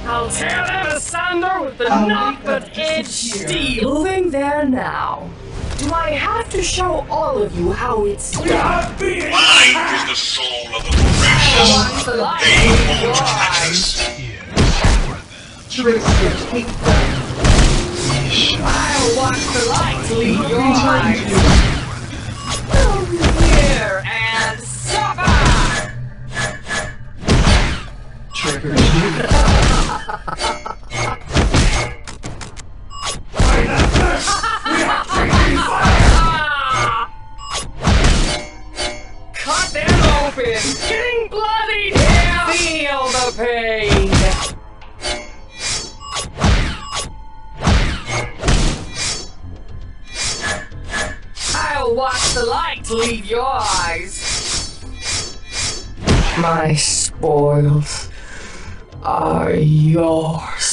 I'll tear them asunder with the knock-but-edge steel. Moving there now. Do I have to show all of you how it's done? Mine is the soul of the precious. They won't touch us. Trickster, take them. I'll watch the light leave your eyes. Come here and suffer! Trigger. Cut them open! Getting bloodied here! Feel the pain! I'll watch the light leave your eyes. My spoils are yours.